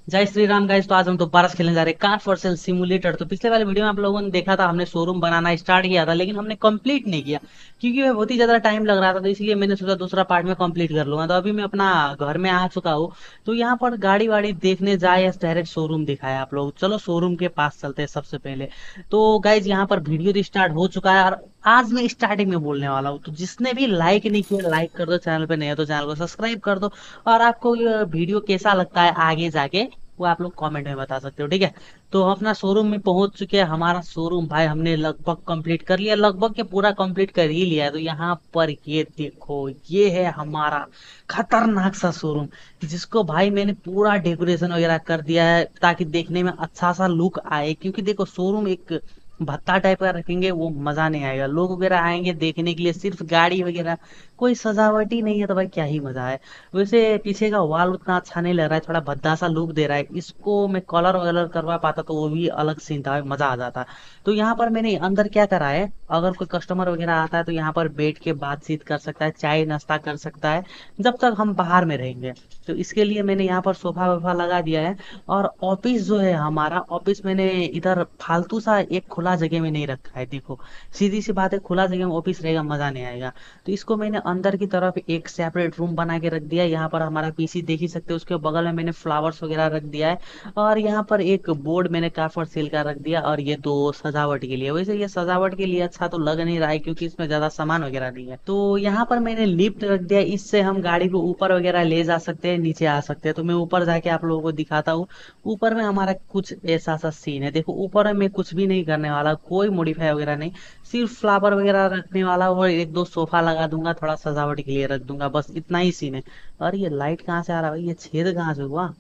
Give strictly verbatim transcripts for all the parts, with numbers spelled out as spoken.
जय श्री राम गाइस। तो आज हम दोबारा से खेलने जा रहे हैं कार फॉर सेल सिमुलेटर। तो पिछले वाले वीडियो में आप लोगों ने देखा था, हमने शोरूम बनाना स्टार्ट किया था लेकिन हमने कंप्लीट नहीं किया क्योंकि वह बहुत ही ज्यादा टाइम लग रहा था। तो इसलिए मैंने सोचा दूसरा पार्ट में कंप्लीट कर लूंगा। तो अभी मैं अपना घर में आ चुका हूँ। तो यहाँ पर गाड़ी वाड़ी देखने जाए या डायरेक्ट शोरूम दिखाया आप लोग। चलो शोरूम के पास चलते हैं सबसे पहले। तो गाइज यहाँ पर वीडियो तो स्टार्ट हो चुका है और आज मैं स्टार्टिंग में बोलने वाला हूँ। तो जिसने भी लाइक नहीं किया लाइक कर दो, चैनल पे नहीं है तो चैनल को सब्सक्राइब कर दो। और आपको ये वीडियो कैसा लगता है आगे जाके वो आप लोग कमेंट में बता सकते हो, ठीक है। तो हम अपना शोरूम में पहुंच चुके हैं। हमारा शोरूम भाई हमने लगभग कंप्लीट कर लिया, लगभग के पूरा कंप्लीट कर ही लिया है। तो यहाँ पर ये देखो, ये है हमारा खतरनाक सा शोरूम जिसको भाई मैंने पूरा डेकोरेशन वगैरह कर दिया है ताकि देखने में अच्छा सा लुक आए। क्योंकि देखो शोरूम एक भत्ता टाइप का रखेंगे वो मजा नहीं आएगा। लोग वगैरह आएंगे देखने के लिए सिर्फ गाड़ी वगैरह, कोई सजावट ही नहीं है तो भाई क्या ही मजा है। वैसे पीछे का वॉल उतना अच्छा नहीं लग रहा है, थोड़ा भद्दा सा लुक दे रहा है। इसको मैं कलर वगैरह करवा पाता तो वो भी अलग सीन था, मजा आ जाता। तो यहाँ पर मैंने अंदर क्या करा है, अगर कोई कस्टमर वगैरह आता है तो यहाँ पर बैठ के बातचीत कर सकता है, चाय नाश्ता कर सकता है जब तक हम बाहर में रहेंगे। तो इसके लिए मैंने यहाँ पर सोफा वोफा लगा दिया है। और ऑफिस जो है हमारा ऑफिस मैंने इधर फालतू सा एक खुला जगह में नहीं रखा है। देखो सीधी सी बात है, खुला जगह में ऑफिस रहेगा मजा नहीं आएगा। तो इसको मैंने अंदर की तरफ एक सेपरेट रूम बना के रख दिया है। यहाँ पर हमारा पीसी देख ही सकते हो, उसके बगल में मैंने फ्लावर्स वगैरह रख दिया है। और यहाँ पर एक बोर्ड मैंने कार फॉर सेल का रख दिया और ये दो सजावट के लिए। वैसे ये सजावट के लिए अच्छा तो लग नहीं रहा है क्योंकि इसमें ज्यादा सामान वगैरह नहीं है। तो यहाँ पर मैंने लिफ्ट रख दिया, इससे हम गाड़ी को ऊपर वगैरह ले जा सकते हैं, नीचे आ सकते हैं। तो मैं ऊपर जाके आप लोगों को दिखाता हूँ। ऊपर में हमारा कुछ ऐसा सा सीन है। देखो ऊपर में मैं कुछ भी नहीं करने वाला, कोई मॉडिफाई वगैरह नहीं, सिर्फ फ्लावर वगैरह रखने वाला और एक दो सोफा लगा दूंगा, थोड़ा सजावट के लिए रख दूंगा, बस इतना ही सीन है। और ये लाइट कहाँ से आ रहा है भाई, ये छेद कहाँ से हुआ?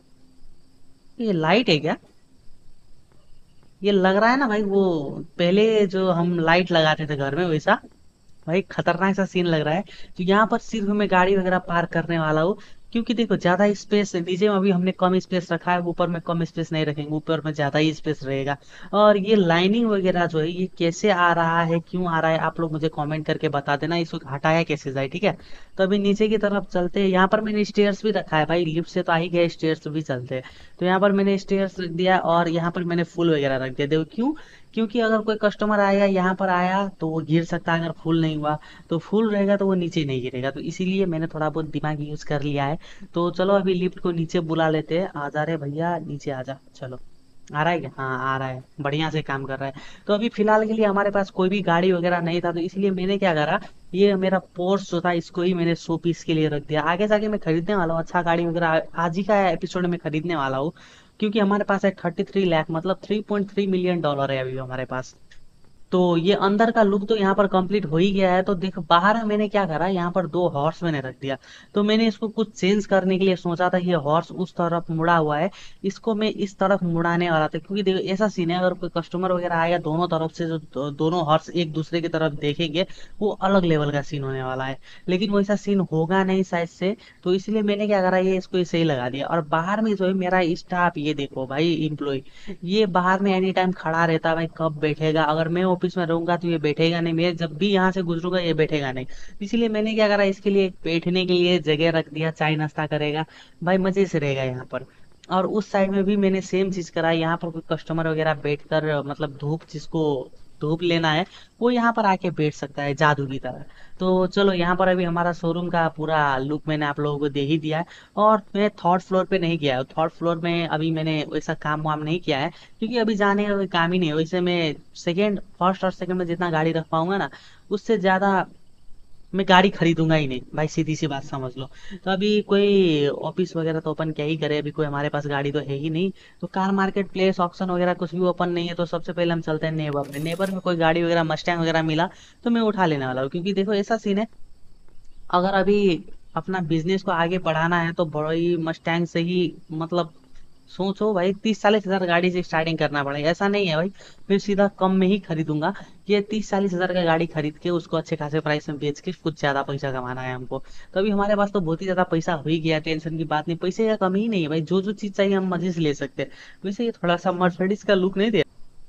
ये लाइट है क्या? ये लग रहा है ना भाई वो पहले जो हम लाइट लगाते थे घर में वैसा। भाई खतरनाक सा सीन लग रहा है। तो यहाँ पर सिर्फ मैं गाड़ी वगैरह पार्क करने वाला हूँ क्योंकि देखो ज्यादा स्पेस नीचे में अभी हमने कम स्पेस रखा है, ऊपर में कम स्पेस नहीं रखेंगे, ऊपर में ज्यादा ही स्पेस रहेगा। और ये लाइनिंग वगैरह जो है ये कैसे आ रहा है, क्यों आ रहा है, आप लोग मुझे कमेंट करके बता देना, इसको हटाया कैसे जाए, ठीक है। तो अभी नीचे की तरफ चलते हैं। यहाँ पर मैंने स्टेयर्स भी रखा है भाई, लिफ्ट से तो आ ही गए, स्टेयर्स भी चलते हैं। तो यहाँ पर मैंने स्टेयर्स रख दिया और यहाँ पर मैंने फूल वगैरह रख दिया। देखो क्यों, क्योंकि अगर कोई कस्टमर आएगा यहाँ पर आया तो वो गिर सकता है, अगर फुल नहीं हुआ तो फुल रहेगा तो वो नीचे नहीं गिरेगा। तो इसीलिए मैंने थोड़ा बहुत दिमाग यूज कर लिया है। तो चलो अभी लिफ्ट को नीचे बुला लेते हैं। आ जा रहे भैया, नीचे आ जा। चलो आ रहा है क्या? हाँ आ रहा है, बढ़िया से काम कर रहा है। तो अभी फिलहाल के लिए हमारे पास कोई भी गाड़ी वगैरह नहीं था तो इसलिए मैंने क्या करा, ये मेरा पोर्स जो था इसको ही मैंने शो पीस के लिए रख दिया। आगे जाके मैं खरीदने वाला हूँ अच्छा गाड़ी वगैरह, आज ही का एपिसोड में खरीदने वाला हूँ। क्योंकि हमारे पास है थर्टी थ्री लाख, मतलब three point three million dollar है अभी हमारे पास। तो ये अंदर का लुक तो यहाँ पर कंप्लीट हो ही गया है। तो देखो बाहर में मैंने क्या करा, यहाँ पर दो हॉर्स मैंने रख दिया। तो मैंने इसको कुछ चेंज करने के लिए सोचा था, ये हॉर्स उस तरफ मुड़ा हुआ है, इसको मैं इस तरफ मुड़ाने वाला था। क्योंकि देखो ऐसा सीन है, अगर कोई कस्टमर वगैरह आएगा दोनों तरफ से जो दो, दोनों हॉर्स एक दूसरे की तरफ देखेंगे, वो अलग लेवल का सीन होने वाला है। लेकिन वैसा सीन होगा नहीं शायद से। तो इसलिए मैंने क्या करा, ये इसको ऐसे ही लगा दिया। और बाहर में जो है मेरा स्टाफ, ये देखो भाई इम्प्लॉय, ये बाहर में एनी टाइम खड़ा रहता है भाई, कब बैठेगा। अगर मैं ऑफिस में रहूंगा तो ये बैठेगा नहीं, मैं जब भी यहाँ से गुजरूंगा ये बैठेगा नहीं। इसलिए मैंने क्या करा, इसके लिए एक बैठने के लिए जगह रख दिया, चाय नाश्ता करेगा भाई, मजे से रहेगा यहाँ पर। और उस साइड में भी मैंने सेम चीज करा, यहाँ पर कोई कस्टमर वगैरह बैठकर मतलब धूप जिसको धूप लेना है वो यहाँ पर आके बैठ सकता है जादू की तरह। तो चलो यहाँ पर अभी हमारा शोरूम का पूरा लुक मैंने आप लोगों को दे ही दिया है। और मैं थर्ड फ्लोर पे नहीं गया, थर्ड फ्लोर में अभी मैंने वैसा काम वाम नहीं किया है क्योंकि अभी जाने का कोई काम ही नहीं है। वैसे मैं सेकेंड फर्स्ट और सेकंड में जितना गाड़ी रख पाऊंगा ना, उससे ज्यादा मैं गाड़ी खरीदूंगा ही नहीं भाई, सीधी सी बात समझ लो। तो अभी कोई ऑफिस वगैरह तो ओपन क्या ही करे, अभी कोई हमारे पास गाड़ी तो है ही नहीं। तो कार मार्केट प्लेस ऑक्शन वगैरह कुछ भी ओपन नहीं है। तो सबसे पहले हम चलते हैं नेबर में, नेबर में कोई गाड़ी वगैरह मस्टैंग वगैरह मिला तो मैं उठा लेने वाला हूँ। क्योंकि देखो ऐसा सीन है, अगर अभी अपना बिजनेस को आगे बढ़ाना है तो बड़ी मस्टैंग से ही, मतलब सोचो भाई तीस चालीस हजार गाड़ी से स्टार्टिंग करना पड़ेगा। ऐसा नहीं है भाई फिर सीधा कम में ही खरीदूंगा। ये तीस चालीस हजार का गाड़ी खरीद के उसको अच्छे खासे प्राइस में बेच के कुछ ज्यादा पैसा कमाना है हमको। तो अभी हमारे पास तो बहुत ही ज्यादा पैसा हो ही गया, टेंशन की बात नहीं, पैसे का कमी ही नहीं है भाई, जो जो चीज चाहिए हम मर्जी से ले सकते हैं। वैसे ये थोड़ा सा मर्सिडीज का लुक नहीं दे।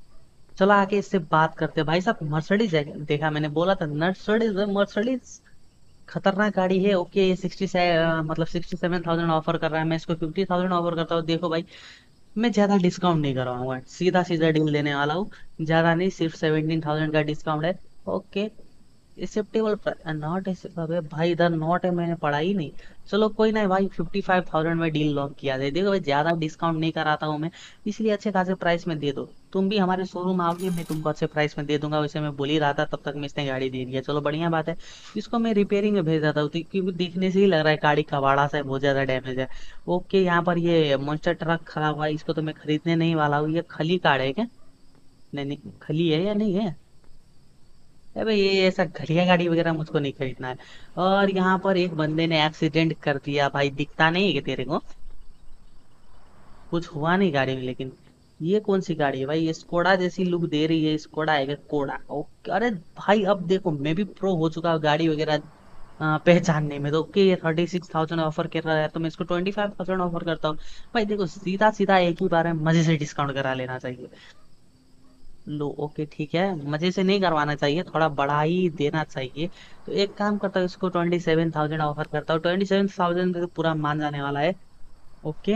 चलो आके इससे बात करते हैं। भाई साहब मर्सिडीज है, देखा मैंने बोला था मर्सिडीज है, मर्सिडीज खतरनाक गाड़ी है। ओके ये सिक्सटी से मतलब सिक्सटी सेवन थाउजेंड ऑफर कर रहा है, मैं इसको फिफ्टी थाउजेंड ऑफर करता हूँ। देखो भाई मैं ज्यादा डिस्काउंट नहीं करवाऊंगा, सीधा सीधा डील देने वाला हूँ। ज्यादा नहीं, सिर्फ सेवेंटीन थाउजेंड का डिस्काउंट है। Okay, acceptable. नॉट अबे भाई, इधर नॉट है, मैंने पढ़ा ही नहीं। चलो कोई ना भाई, फिफ्टी फाइव थाउजेंड में डील लॉक किया दे। देखो भाई, ज्यादा डिस्काउंट नहीं कराता हूँ मैं, इसलिए अच्छे खासे प्राइस में दे दो। तुम भी हमारे शोरूम आओगे, मैं तुमको अच्छे प्राइस में दे दूंगा। वैसे मैं बोल ही रहा था तब तक में इसने गाड़ी दे दिया, चलो बढ़िया बात है। इसको मैं रिपेयरिंग में भेज देता हूँ, तो क्योंकि देखने से ही लग रहा है गाड़ी कबाड़ा सा है, बहुत ज्यादा डैमेज है। ओके, यहाँ पर ये monster ट्रक खड़ा हुआ है, इसको तो मैं खरीदने नहीं वाला हूँ। ये खली कार है क्या? नहीं नहीं, खली है या नहीं है? अबे ये ऐसा घटिया गाड़ी वगैरह मुझको नहीं खरीदना है। और यहाँ पर एक बंदे ने एक्सीडेंट कर दिया भाई, दिखता नहीं है कि तेरे को? कुछ हुआ नहीं गाड़ी में लेकिन। ये कौन सी गाड़ी है भाई? ये स्कोडा जैसी लुक दे रही है, स्कोडा है क्या? कोडा, ओके। अरे भाई अब देखो, मैं भी प्रो हो चुका हूँ गाड़ी वगैरह अ, पहचानने में। तो ओके, ये थर्टी सिक्स थाउजेंड ऑफर कर रहा है, तो मैं इसको ट्वेंटी फाइव थाउजेंड ऑफर करता हूँ। भाई देखो, सीधा सीधा एक ही बार में मजे से डिस्काउंट करा लेना चाहिए। लो, ओके ठीक है, मजे से नहीं करवाना चाहिए, थोड़ा बढ़ा ही देना चाहिए। तो एक काम करता हूँ, इसको ट्वेंटी सेवन थाउजेंड ऑफर करता हूँ। ट्वेंटी सेवन थाउजेंड तो पूरा मान जाने वाला है। ओके।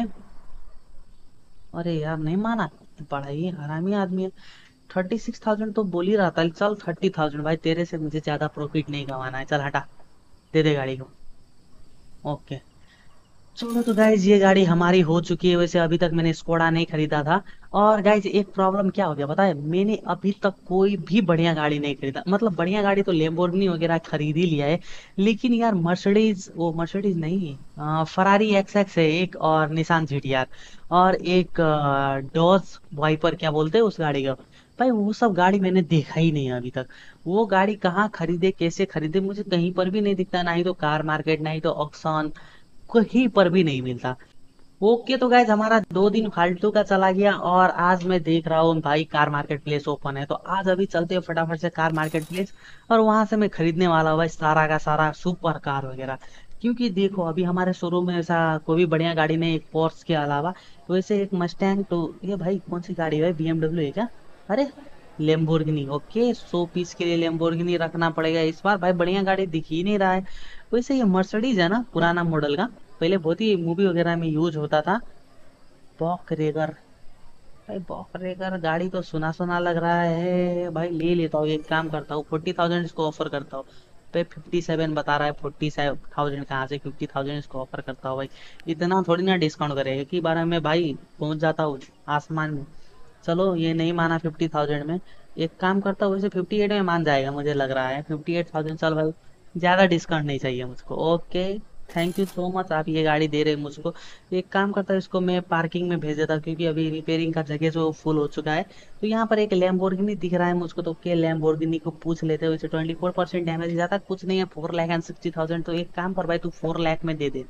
अरे यार नहीं माना, बड़ा ही हरामी आदमी है। थर्टी सिक्स थाउजेंड तो बोल ही रहा था, चल थर्टी थाउजेंड भाई, तेरे से मुझे ज्यादा प्रॉफिट नहीं कमाना है, चल हटा, दे दे गाड़ी को। ओके, चलो तो गाइज ये गाड़ी हमारी हो चुकी है। वैसे अभी तक मैंने स्कोडा नहीं खरीदा था। और गाइज एक प्रॉब्लम क्या हो गया पता है, मैंने अभी तक कोई भी बढ़िया गाड़ी नहीं खरीदा। मतलब बढ़िया गाड़ी तो लेम्बोर्गिनी वगैरह खरीद ही लिया है, लेकिन यार मर्सिडीज, वो मर्सिडीज नहीं, फरारी एक्स एक्स है एक, और निसान जीटीआर, और एक डॉज वाइपर क्या बोलते हैं उस गाड़ी का। भाई वो सब गाड़ी मैंने देखा ही नहीं है अभी तक। वो गाड़ी कहाँ खरीदे, कैसे खरीदे, मुझे कहीं पर भी नहीं दिखता, ना ही तो कार मार्केट, ना ही तो ऑक्शन, कहीं पर भी नहीं मिलता। ओके, तो गाइज हमारा दो दिन फालतू का चला गया, और आज मैं देख रहा हूँ भाई कार मार्केट प्लेस ओपन है, तो आज अभी चलते हैं फटाफट से कार मार्केट प्लेस। और वहां से मैं खरीदने वाला हूँ भाई सारा का सारा सुपर कार वगैरह। क्योंकि देखो अभी हमारे शोरूम में ऐसा कोई भी बढ़िया गाड़ी नहीं, एक पोर्स के अलावा। तो ऐसे एक मस्टैंग, तो ये भाई कौन सी गाड़ी है? बीएमडब्ल्यू है क्या? अरे लेम्बोर्गिनी, ओके, सौ पीस के लिए लेम्बोर्गिनी रखना पड़ेगा इस बार। भाई बढ़िया गाड़ी दिख ही नहीं रहा है। वैसे ये मर्सिडीज है ना, पुराना मॉडल का, पहले बहुत ही मूवी वगैरह में यूज होता था। बॉक रेगर, भाई बॉक रेगर गाड़ी तो सुना सुना लग रहा है भाई, ले लेता हूँ। एक काम करता हूँ, फोर्टी थाउजेंड इसको ऑफर करता हूँ। पे फिफ्टी सेवन बता रहा है, फोर्टी सेवन थाउजेंड कहाँ से, फिफ्टी थाउजेंड इसको ऑफर करता हूँ भाई। इतना थोड़ी ना डिस्काउंट करेगा कि बार में भाई पहुंच जाता हूँ आसमान में। चलो ये नहीं माना फिफ्टी थाउजेंड में। एक काम करता हूँ, वैसे फिफ्टी एट में मान जाएगा मुझे लग रहा है, फिफ्टी एट थाउजेंड चल भाई, ज्यादा डिस्काउंट नहीं चाहिए मुझको। Okay, thank you so much, आप ये गाड़ी दे रहे हैं मुझको। एक काम करता हूँ, इसको मैं पार्किंग में भेज देता हूँ, क्योंकि अभी रिपेयरिंग का जगह जो फुल हो चुका है। तो यहाँ पर एक लैम्बोर्गिनी दिख रहा है मुझको, तो के लैम्बोर्गिनी को पूछ लेते हैं। वैसे ट्वेंटी फोर परसेंट डैमेज जाता कुछ नहीं है, four lakh and sixty thousand. तो एक काम कर भाई, तू फोर लाख में दे दे।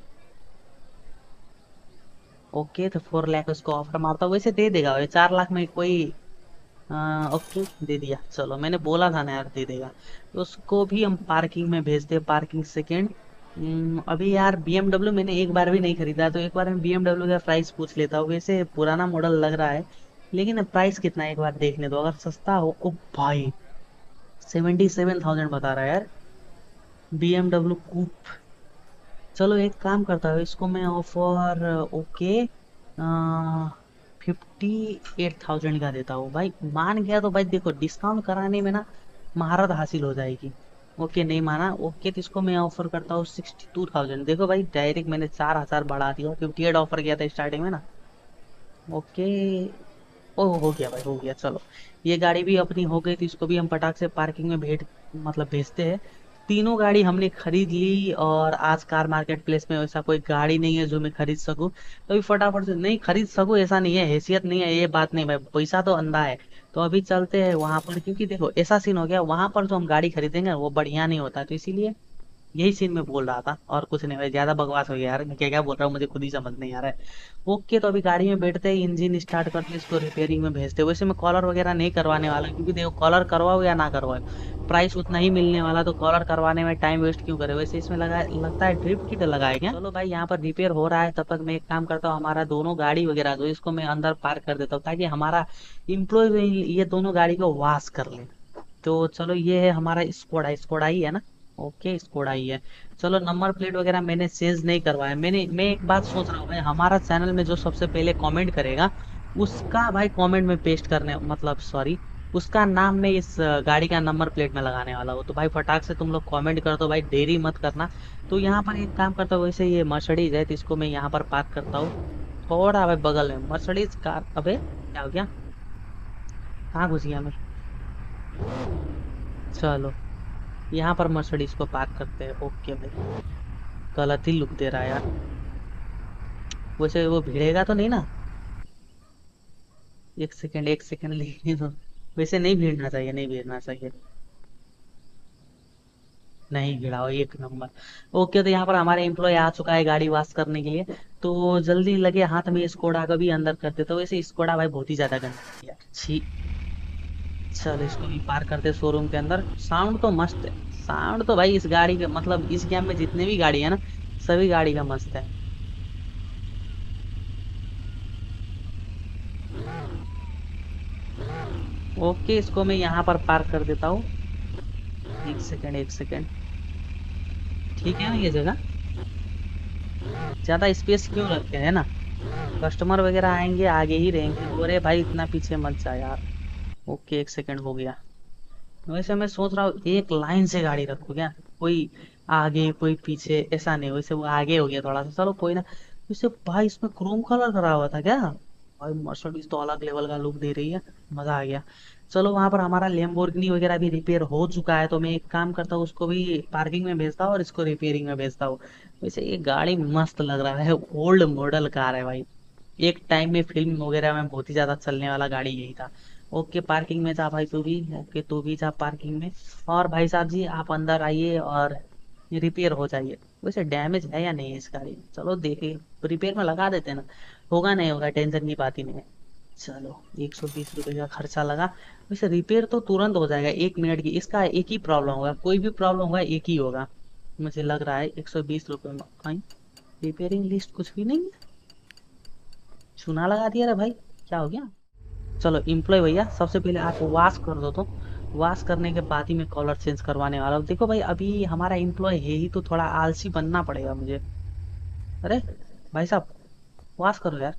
ओके, तो फोर लाख उसको ऑफर मारता हूँ, वैसे दे देगा भाई, चार लाख में कोई। हाँ ओके, दे दिया। चलो मैंने बोला था ना यार, दे देगा। तो उसको भी हम पार्किंग में भेजते हैं, पार्किंग सेकेंड। अभी यार बीएमडब्ल्यू मैंने एक बार भी नहीं खरीदा, तो एक बार मैं बीएमडब्ल्यू का प्राइस पूछ लेता हूँ। वैसे पुराना मॉडल लग रहा है, लेकिन प्राइस कितना है एक बार देखने दो, अगर सस्ता हो। ओ भाई, सेवेंटी सेवन थाउजेंड बता रहा है यार, बीएमडब्ल्यू कूप। चलो एक काम करता हूँ, इसको मैं offer, okay, fifty eight thousand का देता हूँ भाई। मान गया तो भाई देखो, डिस्काउंट कराने में ना महारत हासिल हो जाएगी। ओके नहीं माना, ओके, तो इसको मैं ऑफर करता हूँ सिक्सटी टू थाउजेंड। देखो भाई, डायरेक्ट मैंने चार हजार बढ़ा दिया, फिफ्टी एट ऑफर किया था स्टार्टिंग में ना। ओके, ओ हो गया भाई, हो गया। चलो ये गाड़ी भी अपनी हो गई, तो इसको भी हम पटाख से पार्किंग में भेज, मतलब भेजते हैं। तीनों गाड़ी हमने खरीद ली, और आज कार मार्केट प्लेस में वैसा कोई गाड़ी नहीं है जो मैं खरीद सकूं। तो अभी फटाफट से नहीं खरीद सकूं ऐसा नहीं है, हैसियत नहीं है, ये बात नहीं भाई, पैसा तो अंधा है। तो अभी चलते हैं वहां पर, क्योंकि देखो ऐसा सीन हो गया, वहां पर जो हम गाड़ी खरीदेंगे वो बढ़िया नहीं होता, तो इसीलिए यही सीन मैं बोल रहा था, और कुछ नहीं भाई, ज्यादा बकवास हो गया यार, मैं क्या क्या बोल रहा हूँ मुझे खुद ही समझ नहीं आ रहा है। ओके, तो अभी गाड़ी में बैठते ही इंजन स्टार्ट करके इसको रिपेयरिंग में भेजते हैं। वैसे मैं कॉलर वगैरह नहीं करवाने वाला, क्योंकि देखो कॉलर करवाओ या ना करवाओ, प्राइस उतना ही मिलने वाला, तो कॉलर करवाने में टाइम वेस्ट क्यों करे। वैसे इसमें लगा लगता है ड्रिप किट लगाए क्या? चलो भाई, यहाँ पर रिपेयर हो रहा है, तब तक मैं एक काम करता हूँ, हमारा दोनों गाड़ी वगैरह जो इसको मैं अंदर पार्क कर देता हूँ, ताकि हमारा इम्प्लॉय ये दोनों गाड़ी को वॉश कर ले। तो चलो ये है हमारा स्कोडा, स्कोडा ही है ना? ओके, स्कोडा ही है। चलो नंबर प्लेट वगैरह मैंने चेंज नहीं करवाया। मैंने मैं एक बात सोच रहा हूँ भाई, हमारा चैनल में जो सबसे पहले कमेंट करेगा उसका भाई कमेंट में पेस्ट करने, मतलब सॉरी, उसका नाम मैं इस अ, गाड़ी का नंबर प्लेट में लगाने वाला हूँ। तो भाई फटाक से तुम लोग कमेंट कर दो भाई, देरी मत करना। तो यहाँ पर एक काम करता हूँ, वैसे ये मर्सिडीज है तो इसको मैं यहाँ पर पार्क करता हूँ थोड़ा भाई बगल में। मर्सिडीज कार, अबे क्या हो गया, कहाँ घुस गया मैं। चलो यहाँ पर मर्सिडीज को पार्क करते हैं। ओके भाई, गलत ही लुक दे रहा है यार। वैसे वो भिड़ेगा तो नहीं ना। एक सेकंड एक सेकंड लेने दो। वैसे नहीं भीड़ना चाहिए, नहीं भीड़ना चाहिए। नहीं गिराओ, एक नंबर। ओके, तो यहाँ पर हमारे एम्प्लॉय आ चुका है गाड़ी वॉश करने के लिए। तो जल्दी लगे हाथ में स्कोडा का भी अंदर कर देता हूँ। वैसे स्कोडा भाई बहुत ही ज्यादा गंदी है, छी। चल इसको भी पार करते शोरूम के अंदर। साउंड तो मस्त है, साउंड तो भाई इस गाड़ी के, मतलब इस गेम में जितने भी गाड़ी है ना, सभी गाड़ी का मस्त है। ओके, इसको मैं यहाँ पर पार्क कर देता हूँ। एक सेकंड एक सेकंड। ठीक है ना ये जगह, ज्यादा स्पेस क्यों रखते हैं ना। कस्टमर वगैरह आएंगे आगे ही रहेंगे। अरे भाई इतना पीछे मत जा यार। ओके, एक सेकंड हो गया। वैसे मैं सोच रहा हूँ एक लाइन से गाड़ी रखूँ क्या, कोई आगे कोई पीछे ऐसा नहीं। वैसे वो आगे हो गया थोड़ा सा, चलो कोई ना। वैसे भाई इसमें क्रोम कलर करा हुआ था क्या। भाई मर्सिडीज तो अलग लेवल का लुक दे रही है, मजा आ गया। चलो वहां पर हमारा लेम्बोर्गिनी वगैरह भी रिपेयर हो चुका है, तो मैं एक काम करता हूँ, उसको भी पार्किंग में भेजता हूँ और इसको रिपेयरिंग में भेजता हूँ। वैसे ये गाड़ी मस्त लग रहा है, ओल्ड मॉडल कार है भाई। एक टाइम में फिल्म वगैरह में बहुत ही ज्यादा चलने वाला गाड़ी यही था। ओके, पार्किंग में जा भाई तू भी। ओके, तू भी जा पार्किंग में। और भाई साहब जी आप अंदर आइए और रिपेयर हो जाइए। वैसे डैमेज है या नहीं है इस गाड़ी में, चलो देखिए। रिपेयर में लगा देते हैं ना, होगा नहीं होगा टेंशन की बात ही नहीं है। चलो एक सौ बीस रुपये का खर्चा लगा। वैसे रिपेयर तो तुरंत हो जाएगा, एक मिनट की। इसका एक ही प्रॉब्लम होगा, कोई भी प्रॉब्लम होगा एक ही होगा, मुझे लग रहा है। एक सौ बीस रुपये में कहीं रिपेयरिंग लिस्ट कुछ भी नहीं है। चूना लगा दिया रे भाई, क्या हो गया। चलो इम्प्लॉय भैया, सबसे पहले आप वॉश कर दो। तो वॉश करने के बाद ही मैं कलर चेंज करवाने वाला हूँ। देखो भाई अभी हमारा एम्प्लॉय है ही, तो थोड़ा आलसी बनना पड़ेगा मुझे। अरे भाई साहब, वॉश करो यार।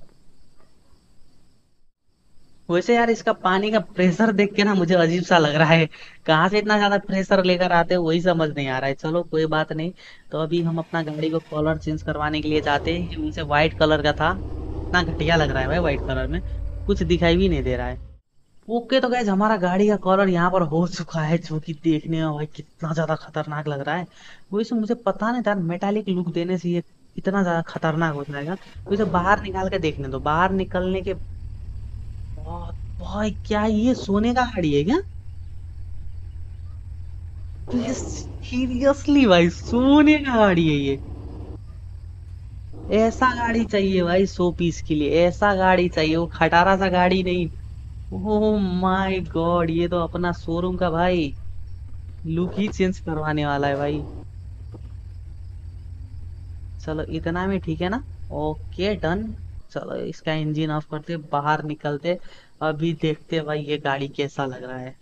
वैसे यार इसका पानी का प्रेशर देख के ना मुझे अजीब सा लग रहा है। कहाँ से इतना ज्यादा प्रेशर लेकर आते हैं वही समझ नहीं आ रहा है। चलो कोई बात नहीं। तो अभी हम अपना गाड़ी को कलर चेंज करवाने के लिए जाते हैं। उनसे व्हाइट कलर का था, इतना घटिया लग रहा है भाई व्हाइट कलर में, कुछ दिखाई भी नहीं दे रहा है। ओके, तो गैस हमारा गाड़ी का कलर यहाँ पर हो चुका है, जो कि देखने में भाई कितना ज्यादा खतरनाक लग रहा है। वैसे मुझे पता नहीं था मेटालिक लुक देने से ये इतना ज्यादा खतरनाक हो जाएगा। वैसे बाहर निकाल के देखने दो। बाहर निकलने के बाद भाई क्या ये सोने का गाड़ी है क्या। सीरियसली भाई सोने का गाड़ी है ये। ऐसा गाड़ी चाहिए भाई, सौ पीस के लिए ऐसा गाड़ी चाहिए, वो खटारा सा गाड़ी नहीं। ओह माय गॉड, ये तो अपना शोरूम का भाई लुक ही चेंज करवाने वाला है भाई। चलो इतना में ठीक है ना। Okay done. चलो इसका इंजन ऑफ करते बाहर निकलते। अभी देखते भाई ये गाड़ी कैसा लग रहा है।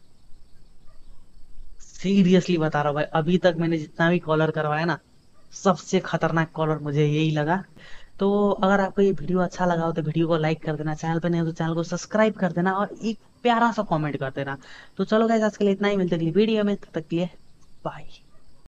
सीरियसली बता रहा हूँ भाई, अभी तक मैंने जितना भी कॉलर करवाया ना, सबसे खतरनाक कॉलर मुझे यही लगा। तो अगर आपको ये वीडियो अच्छा लगा हो तो वीडियो को लाइक कर देना, चैनल पे नहीं हो तो चैनल को सब्सक्राइब कर देना और एक प्यारा सा कमेंट कर देना। तो चलो गाइस आज के लिए इतना ही, मिलते अगली वीडियो में, तब तक के लिए बाय।